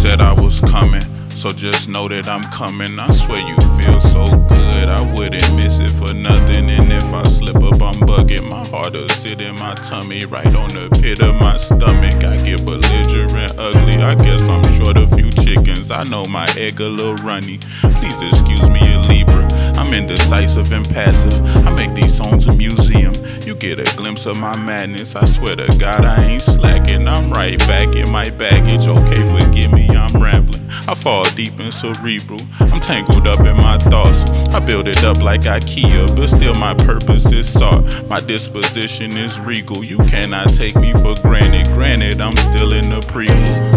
said I was coming, so just know that I'm coming. I swear you feel so good, I wouldn't miss it for nothing. And if I slip up, I'm bugging. My heart'll sit in my tummy, right on the pit of my stomach. I get belligerent ugly, I guess I'm short a few chickens. I know my egg a little runny, please excuse me, a Libra. I'm indecisive and passive, I make these songs a museum. You get a glimpse of my madness, I swear to God I ain't slacking. I'm right back in my baggage, okay forgive me, I'm rambling. I fall deep in cerebral, I'm tangled up in my thoughts. I build it up like Ikea, but still my purpose is sought. My disposition is regal, you cannot take me for granted. Granted, I'm still in the prequel.